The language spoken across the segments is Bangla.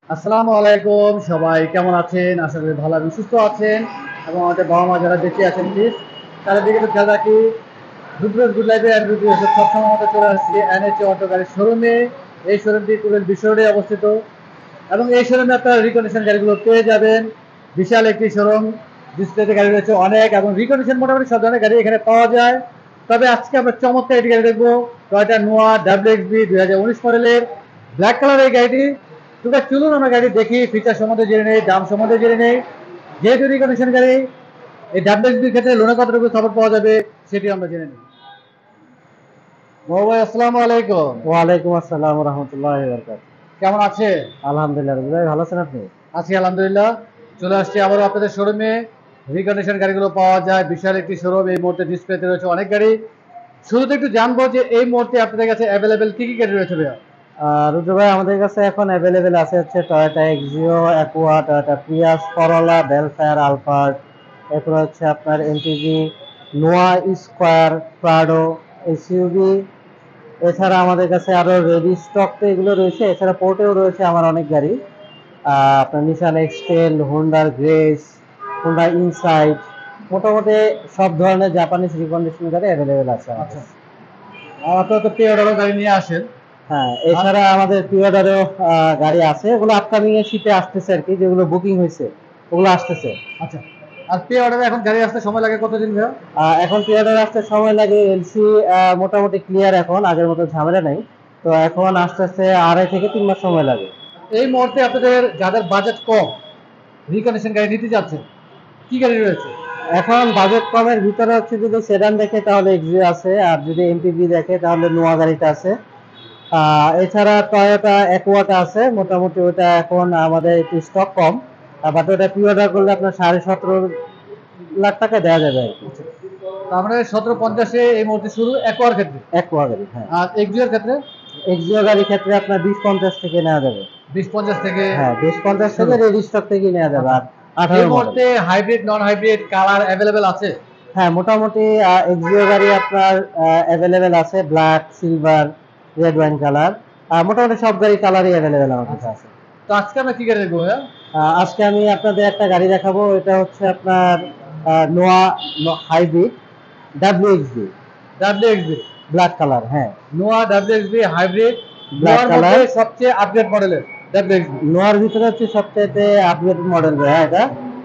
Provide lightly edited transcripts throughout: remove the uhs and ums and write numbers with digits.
আসসালামু আলাইকুম, সবাই কেমন আছেন? আশা করি ভালো এবং সুস্থ আছেন। এবং আমাদের বাবা মা যারা বেঁচে আছেন প্লিজ তাদের দিকে একটু খেয়াল রাখি। রুদ্রজ গুড লাইফে অ্যান্ড রুদ্র সবসময় আমাদের চলে আসছে এনএচএ অটো গাড়ির শোরুমে। এই শোরুমটি টুরেল বিশ্ব রোডে অবস্থিত এবং এই শোরুমে আপনারা রিকন্ডিশন গাড়িগুলো পেয়ে যাবেন। বিশাল একটি শোরুম, ডিসপ্লেতে গাড়ি রয়েছে অনেক এবং রিকন্ডিশন মোটামুটি সব ধরনের গাড়ি এখানে পাওয়া যায়। তবে আজকে আমরা চমৎকার একটি গাড়ি দেখবো, টয়োটা নোয়া ডাব্লিউএক্সবি 2019 মডেলের ব্ল্যাক কালার এই গাড়িটি। তোমরা চলুন আমরা গাড়ি দেখি, ফিচার সম্বন্ধে জেনে নেই, দাম সম্বন্ধে জেনে নেই। যেহেতু রিকন্ডিশন গাড়ি, এই ডাব্লিউএক্সবির ক্ষেত্রে লোনে কতটুকু সাপোর্ট পাওয়া যাবে সেটি আমরা জেনে নিই। বড় ভাই আসসালামু আলাইকুম। ওয়ালাইকুম আসসালাম রহমতুল্লাহ বরকাত। কেমন আছে? আলহামদুলিল্লাহ ভাই, ভালো আছেন আপনি? আছি আলহামদুলিল্লাহ। চলে আসছি আবারও আপনাদের শোরুমে। রিকন্ডিশন গাড়িগুলো পাওয়া যায়, বিশাল একটি শোরুম। এই মুহূর্তে ডিসপ্লেতে রয়েছে অনেক গাড়ি। শুরুতে একটু জানবো যে এই মুহূর্তে আপনাদের কাছে অ্যাভেলেবেল কি কি গাড়ি রয়েছে ভাইয়া? রুদ্র ভাই, আমাদের কাছে এখন অ্যাভেলেবেল আছে হচ্ছে Toyota Axio, Aqua, Toyota Prius, Corolla, Vellfire, Alphard, এরপর হচ্ছে আপনার এমটিভি, নোয়া, স্কোয়ার, প্রাডো, এসইউভি। এছাড়া আমাদের কাছে আরো রেডি স্টক তো এগুলো রয়েছে, এছাড়া পোর্টেও রয়েছে আমার অনেক গাড়ি। আপনার নিসান এক্সটেল, হোন্ডার গ্রেস, হোন্ডা ইনসাইট, মোটামুটি সব ধরনের জাপানিজ রিকন্ডিশন গাড়ি অ্যাভেলেবেল আছে আমাদের। আচ্ছা, আর আপনারা তো পে অর্ডারও গাড়ি নিয়ে আসেন। হ্যাঁ, এছাড়া আমাদের প্রি অর্ডারেও গাড়ি আছে, এগুলো আপকামিং এর শীতে আসতেছে আর কি, যেগুলো বুকিং হয়েছে ওগুলো আসতেছে। আচ্ছা, আর পে অর্ডারে এখন গাড়ি আসতে সময় লাগে কতদিন ভাইয়া? এখন প্রি অর্ডার আসতে সময় লাগে, এলসি মোটামুটি ক্লিয়ার, এখন আগের মতো ঝামেলা নাই। তো এখন আস্তে আস্তে 2.5 থেকে 3 মাস সময় লাগে। এই মুহূর্তে আপনাদের যাদের বাজেট কম, রিকন্ডিশন গাড়ি নিতে যাচ্ছেন, কি গাড়ি রয়েছে? এখন বাজেট কমের ভিতরে হচ্ছে যদি সেডান দেখে তাহলে এক্সিও আছে, আর যদি এমপিভি দেখে তাহলে নোয়া গাড়িটা আছে। এছাড়া টয়োটা অ্যাকুয়াটা আছে, মোটামুটি ওটা এখন আমাদের একটু স্টক কম। বাট ওটা প্রি অর্ডার করলে আপনার 17.5 লাখ টাকা দেওয়া যাবে আর কি। তার মানে 1750-এ এই মুহূর্তে শুরু অ্যাকোয়ার ক্ষেত্রে। অ্যাকুয়া গাড়ি, হ্যাঁ। আর এক্সিওর ক্ষেত্রে এক্সিও গাড়ির ক্ষেত্রে আপনার 20-50 থেকে নেওয়া যাবে। 20-50 থেকে হ্যাঁ, 20-50 শুরু। থেকে রেডি স্টক থেকে নেওয়া যাবে। আর এই 18 মডেল। মুহূর্তে hybrid non hybrid colour available আছে? হ্যাঁ, মোটামুটি এক্সিও গাড়ি আপনার অ্যাভেলেবেল আছে, black, silver, red wine colour. মোটামুটি সব গাড়ি কালারই অ্যাভেলেবেল আমার কাছে আছে। তো আজকে আমরা কি গাড়ি দেখবো ভাইয়া? আজকে আমি আপনাদের একটা গাড়ি দেখাবো, এটা হচ্ছে আপনার Noah hybrid WXB, WXB black colour, হ্যাঁ। নোয়া ডাব্লিউএক্সবি হাইব্রিড, ব্ল্যাক নোয়ার মধ্যে কালার। সবচেয়ে আপডেট মডেলের ডাব্লিউএক্সবি। নোয়ার ভিতরে হচ্ছে সবচেয়ে আপডেট মডেল ভাইয়া এটা।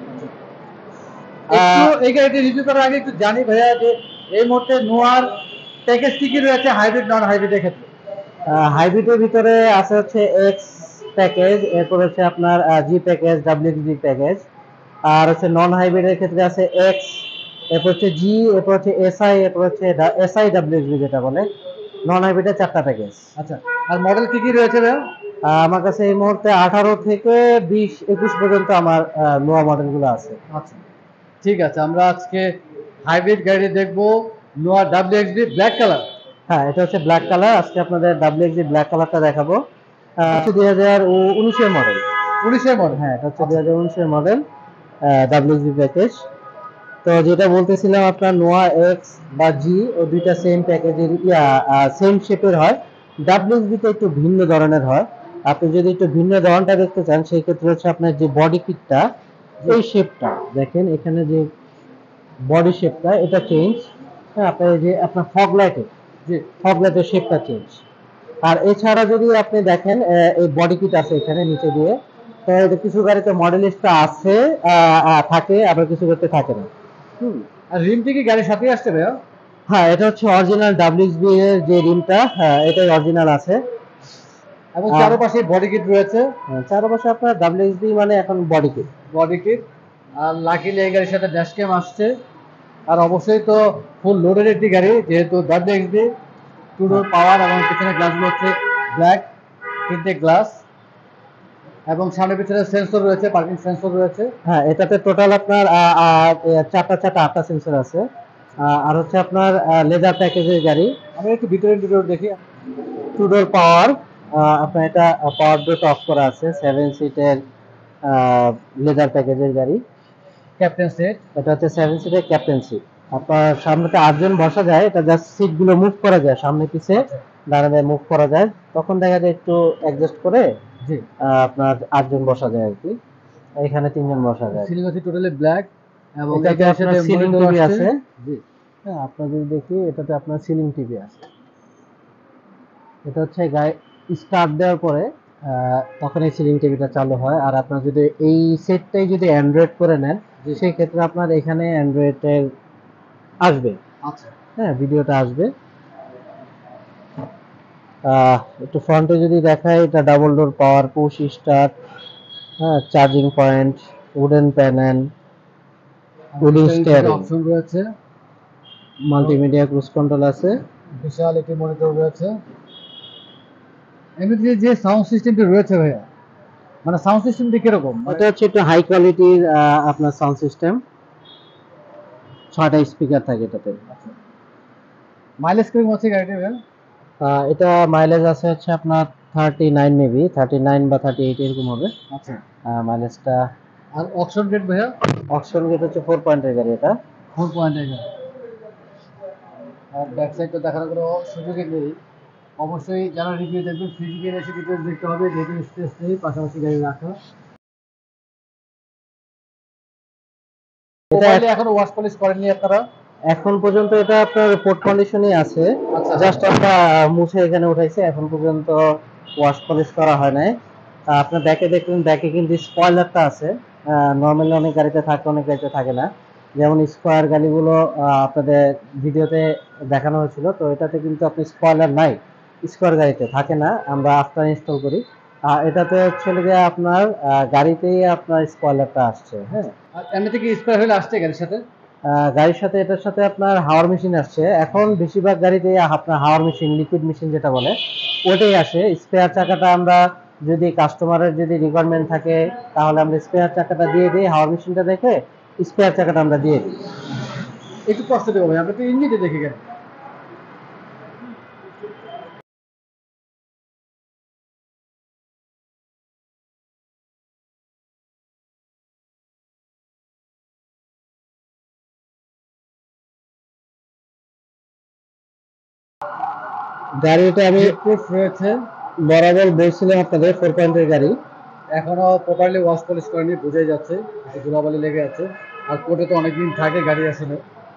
একটু আহ, এই গাড়িটি রিভিউ করার আগে একটু জানি ভাইয়া যে এই মুহূর্তে নোয়ার প্যাকেজ কি কি রয়েছে হাইব্রিড নন হাইব্রিডের ক্ষেত্রে? হাইব্রিডের ভিতরে আছে হচ্ছে এক্স প্যাকেজ, এরপর হচ্ছে আপনার জি প্যাকেজ, ডাব্লিউজি প্যাকেজ। আর হচ্ছে নন হাইব্রিডের ক্ষেত্রে আছে এক্স, এরপর হচ্ছে জি, এরপর হচ্ছে এসআই, এরপর হচ্ছে এসআই ডাব্লিউজি যেটা বলে। নন হাইব্রিডের 4টা প্যাকেজ। আচ্ছা, আর মডেল কি কি রয়েছে ভাইয়া? আমার কাছে এই মুহূর্তে 18 থেকে 20-21 পর্যন্ত আমার নোয়া মডেলগুলো আছে। আচ্ছা, ঠিক আছে, আমরা আজকে হাইব্রিড গাড়ি দেখবো। নোয়া ডাব্লিউএক্সবি ব্ল্যাক কালার। হ্যাঁ, এটা হচ্ছে ব্ল্যাক কালার। আজকে আপনাদের ডাব্লিউএক্সি ব্ল্যাক কালারটা দেখাবো। হচ্ছে 2019-এর মডেল। 19-এর মডেল। হ্যাঁ, এটা হচ্ছে 2019-এর মডেল, ডাব্লিউএক্সি প্যাকেজ। তো যেটা বলতেছিলাম, আপনার নোয়া এক্স বা জি ও দুইটা সেম প্যাকেজের, সেম শেপের হয়। ডাব্লিউএক্সবি তে একটু ভিন্ন ধরনের হয়। আপনি যদি একটু ভিন্ন ধরনটা দেখতে চান, সেই ক্ষেত্রে হচ্ছে আপনার যে বডি কিটটা, এই শেপটা দেখেন, এখানে যে বডি শেপটা এটা চেঞ্জ। হ্যাঁ, আপনার এই যে আপনার জি। ফগ লাইটের শেপটা চেঞ্জ। আর এছাড়া যদি আপনি দেখেন, এই বডি কিট আছে এখানে নিচে দিয়ে। তো এটা কিছু গাড়িতে মডেলিস্টটা আছে, থাকে, আবার কিছু গাড়িতে থাকে না। হুম। আর রিমটি কি গাড়ির সাথেই আসছে ভাইয়া? হ্যাঁ, এটা হচ্ছে অরিজিনাল ডাব্লিউএক্সবি এর যে রিমটা, হ্যাঁ এটাই অরিজিনাল আছে। এবং আর চারপাশে বডি কিট রয়েছে। চারপাশে আপনার ডাব্লিউএক্সবি মানে এখন বডি কিট। Body kit. আর লাকিলি এই গাড়ির সাথে ড্যাশ ক্যাম আসছে। আর অবশ্যই তো ফুল লোডের একটি গাড়ি, যেহেতু ডাব্লিউএক্সবি, টু ডোর পাওয়ার এবং পিছনে গ্লাসগুলো হচ্ছে ব্ল্যাক তিনটে গ্লাস। এবং সামনে পিছনে সেন্সর রয়েছে, পার্কিং সেন্সর রয়েছে। হ্যাঁ, এটাতে টোটাল আপনার 8টা সেন্সর আছে। আর হচ্ছে আপনার লেদার প্যাকেজের গাড়ি। আমরা একটু ভিতরে ভিতরে দেখি। Two door power. আপনার এটা পাওয়ার ডোর অফ করা আছে, 7 সিটের লেদার প্যাকেজের গাড়ি। Captain seat. এটা হচ্ছে 7 সিটের ক্যাপ্টেন সিট। আপনার সামনেতে 8 জন বসা যায়, এটা জাস্ট সিট গুলো মুভ করা যায় সামনে পিছে, আচ্ছা। দাঁড়াতে মুভ করা যায়। তখন দেখা যায় একটু অ্যাডজাস্ট করে জি। আপনার 8 জন বসা যায় আর কি, এখানে 3 জন বসা যায়। সিলিং আছে টোটালি ব্ল্যাক এবং এটাতে এটার আপনার সাথে সিলিং মনিটর টিভি আসছে। আছে। জি। হ্যাঁ, আপনার যদি দেখি এটাতে আপনার সিলিং টিভি আছে। এটা হচ্ছে গায়ে স্টার্ট দেওয়ার পরে তখন এই সিলিং টিভিটা চালু হয়। আর আপনার যদি এই সেটটাই যদি অ্যান্ড্রয়েড করে নেন, জি। সেই ক্ষেত্রে আপনার এখানে অ্যান্ড্রয়েডের আসবে। আচ্ছা। হ্যাঁ, ভিডিওটা আসবে। একটু ফ্রন্টে যদি দেখাই, এটা double door power push start, হ্যাঁ, charging point, wooden panel, wooden steering, option রয়েছে, মাল্টিমিডিয়া ক্রুজ কন্ট্রোল আছে। বিশাল একটি মনিটর রয়েছে। এমনিতে যে সাউন্ড সিস্টেমটি রয়েছে ভাইয়া, মানে সাউন্ড সিস্টেমটি কিরকম? এটা হচ্ছে একটু হাই কোয়ালিটির আপনার সাউন্ড সিস্টেম, 6টা স্পিকার থাকে এটাতে। মাইলেজ কিরকম আছে গাড়িটি ভাইয়া? এটা মাইলেজ আছে হচ্ছে আপনার 39, মেবি 39 বা 38 এরকম হবে। আচ্ছা। মাইলেজটা। আর অপশন গেট ভাইয়া? অকশন গেট হচ্ছে 4 পয়েন্টের গাড়ি এটা। 4 পয়েন্টের গাড়ি। আর ব্যাক সাইডটা দেখার কোনো সুযোগই নেই। অবশ্যই যারা রিভিউ দেখবেন ফিজিক্যালি এসে ডিটেলস দেখতে হবে, যেহেতু স্পেস নেই পাশাপাশি গাড়ি রাখা। এটা মোবাইলে এখনো ওয়াশ পলিশ করেননি আপনারা? এখন পর্যন্ত এটা আপনার পোর্ট কন্ডিশনই আছে, আচ্ছা। জাস্ট আমরা মুছে এখানে উঠাইছি, এখন পর্যন্ত ওয়াশ পলিশ করা হয় নাই। আপনার ব্যাকে দেখুন, ব্যাকে কিন্তু স্পয়লারটা আছে। নর্মালি অনেক গাড়িতে থাকে, অনেক গাড়িতে থাকে না। যেমন স্কোয়ার গাড়িগুলো আপনাদের ভিডিওতে দেখানো হয়েছিল, তো এটাতে কিন্তু আপনি স্পয়লার নাই, স্কোয়ার গাড়িতে থাকে না, আমরা আফটার ইনস্টল করি। এটাতে হচ্ছে গিয়ে আপনার গাড়িতেই আপনার স্পয়লারটা আসছে। হ্যাঁ, আর এমনিতে কি স্পেয়ার হুইল আসছে গাড়ির সাথে? গাড়ির সাথে এটার সাথে আপনার হাওয়ার মেশিন আসছে। এখন বেশিরভাগ গাড়িতে আপনার হাওয়ার মেশিন, লিকুইড মেশিন যেটা বলে, ওটাই আসে। স্পেয়ার চাকাটা আমরা যদি কাস্টমারের যদি রিকোয়ারমেন্ট থাকে, তাহলে আমরা স্পেয়ার চাকাটা দিয়ে দিই, হাওয়ার মেশিনটা দেখে স্পেয়ার চাকাটা আমরা দিয়ে দিই। একটু কষ্ট দেবো ভাই, আমরা তো ইঞ্জিনটা দেখে গেল। গাড়িটা আমি প্রুফ রয়েছে। বরাবর বলছিলাম আপনাদের 4 পয়েন্টের গাড়ি। এখনো প্রপারলি ওয়াশ পলিশ করেনি, বোঝাই যাচ্ছে ধুলাবালি লেগে আছে। আর কোর্টে তো অনেকদিন থাকে গাড়ি আসলে,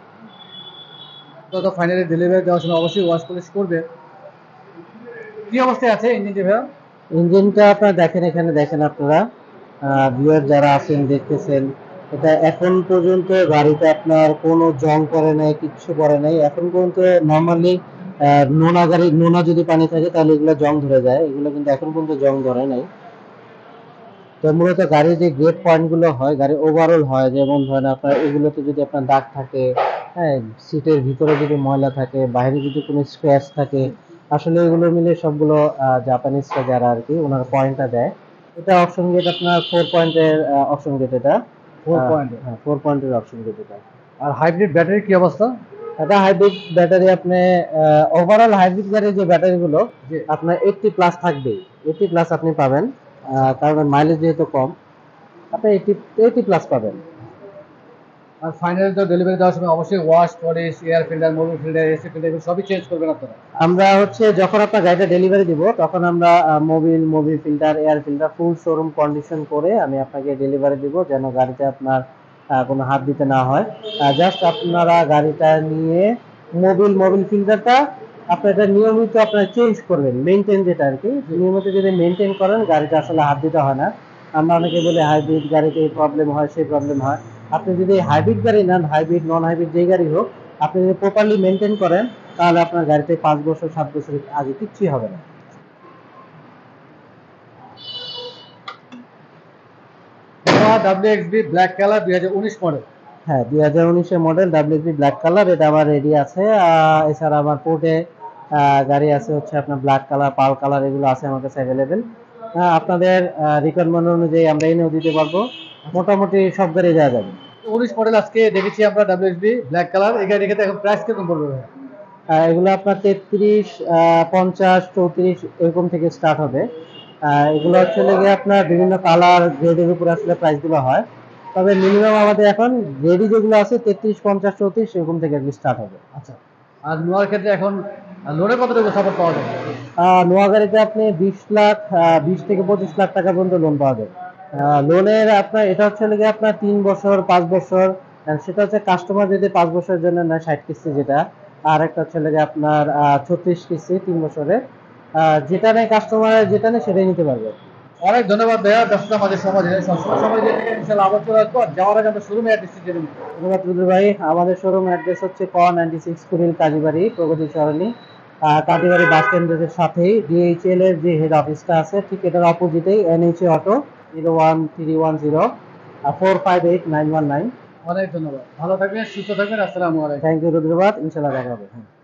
তো ফাইনালি ডেলিভারি দেওয়ার সময় অবশ্যই ওয়াশ পলিশ করবে। কি অবস্থায় আছে ইঞ্জিনটি ভাইয়া? ইঞ্জিনটা আপনারা দেখেন, এখানে দেখেন আপনারা, ভিউয়ার যারা আছেন দেখতেছেন, এটা এখন পর্যন্ত গাড়িতে আপনার কোনো জং করে নাই, কিচ্ছু করে নাই এখন পর্যন্ত। নর্মালি নোনা গাড়ি, নোনা যদি পানি থাকে তাহলে এগুলো জং ধরে যায়, এগুলো কিন্তু এখন পর্যন্ত জং ধরে নাই। তো মূলত গাড়ির যে গ্রেড পয়েন্টগুলো হয়, গাড়ি ওভারঅল হয়, যেমন ধরেন আপনার এগুলোতে যদি আপনার দাগ থাকে, হ্যাঁ, সিটের ভিতরে যদি ময়লা থাকে, বাইরে যদি কোনো স্ক্র্যাচ থাকে, আসলে এগুলো মিলে সবগুলো জাপানিজরা যারা আর কি ওনার পয়েন্টটা দেয়। এটা অপশন গেট আপনার 4 পয়েন্টের অপশন গেট এটা। 4 পয়েন্টে। হ্যাঁ, 4 পয়েন্টের অপশন গেট এটা। আর হাইব্রিড ব্যাটারির কি অবস্থা? এটা হাইব্রিড ব্যাটারি। আপনি ওভারঅল হাইব্রিড গাড়ির যে ব্যাটারিগুলো জি। আপনার 80 প্লাস থাকবেই, 80 প্লাস আপনি পাবেন। কারণ মাইলেজ যেহেতু কম, আপনি 80 প্লাস পাবেন। আর ফাইনালি তো ডেলিভারি দেওয়ার সময় অবশ্যই wash polish, air filter, mobil filter, AC filter এগুলো সবই চেঞ্জ করবেন আপনারা? আমরা হচ্ছে যখন আপনার গাড়িটা ডেলিভারি দিব, তখন আমরা mobil filter, air filter full showroom condition করে আমি আপনাকে ডেলিভারি দিব, যেন গাড়িতে আপনার কোনো হাত দিতে না হয়। জাস্ট আপনারা গাড়িটা নিয়ে মোবিল ফিল্টারটা আপনারা নিয়মিত আপনারা চেঞ্জ করবেন, মেনটেন যেটা আর কি, নিয়মিত যদি মেনটেন করেন গাড়িটা আসলে হাত দিতে হয় না। আমরা অনেকে বলি হাইব্রিড গাড়িতে এই প্রবলেম হয়, সেই প্রবলেম হয়। আপনি যদি হাইব্রিড গাড়ি নেন, হাইব্রিড নন হাইব্রিড যেই গাড়ি হোক, আপনি যদি প্রপারলি মেনটেন করেন, তাহলে আপনার গাড়িতে 5 বছর 7 বছর আগে কিচ্ছুই হবে না। WXB black colour 2019 model. হ্যাঁ, 2019-এর মডেল WXB ব্ল্যাক কালার, এটা আমার রেডি আছে। এছাড়া আমার পোর্টে গাড়ি আছে হচ্ছে আপনার ব্ল্যাক কালার, পাল কালার, এগুলো আছে আমার কাছে অ্যাভেলেবেল। আপনাদের রিকোয়ারমেন্ট অনুযায়ী আমরা এনেও দিতে পারবো, মোটামুটি সব গাড়ি দেওয়া যাবে। 19 মডেল আজকে দেখেছি আমরা WXB ব্ল্যাক কালার, এই গাড়ি দেখে এখন প্রাইস কিরকম পড়বে ভাই? এগুলো আপনার 33, 50, 34 এরকম থেকে স্টার্ট হবে। এগুলো হচ্ছে লেগে আপনার বিভিন্ন কালার গ্রেডের উপর আসলে প্রাইসগুলো হয়, তবে মিনিমাম আমাদের এখন গ্রেডি যেগুলো আছে 33, 50, 34 এরকম থেকে স্টার্ট হবে। আচ্ছা। আর নোয়ার ক্ষেত্রে এখন লোনে কতটুকু সাপোর্ট পাওয়া যায়? নোয়া গাড়িতে আপনি 20 লাখ 20 থেকে 25 লাখ টাকা পর্যন্ত লোন পাওয়া যায়। লোনের আপনার এটা হচ্ছে গিয়ে আপনার 3 বছর 5 বছর, সেটা হচ্ছে কাস্টমার যদি 5 বছরের জন্য নেয় 60 কিস্তি যেটা, আর একটা হচ্ছে গিয়ে আপনার 36 কিস্তি 3 বছরে। যেটা নেই কাস্টমার, যেটা নেই সেটাই নিতে পারবে। অনেক ধন্যবাদ ভাইয়া, ব্যস্ততা আমাদের সময় দিলেন, সবসময় সময় দিয়ে থাকেন, ইনশাল্লাহ আবার চলে আসবো। আর যাওয়ার আগে আমরা শোরুমে অ্যাড্রেসটি জেনে নিই। ধন্যবাদ রুদ্র ভাই। আমাদের শোরুম অ্যাড্রেস হচ্ছে ক 96 কুড়িল কাজীবাড়ি প্রগতি সরণি। কাজীবাড়ি বাস স্ট্যান্ডের সাথেই ডিএইচএল এর যে হেড অফিসটা আছে ঠিক এটার অপোজিটেই এনএইচএ অটো 01310 458 919। অনেক ধন্যবাদ, ভালো থাকবেন, সুস্থ থাকবেন, আসসালামু আলাইকুম। থ্যাংক ইউ রুদ্রবাদ, ইনশাল্লাহ দেখা হবে।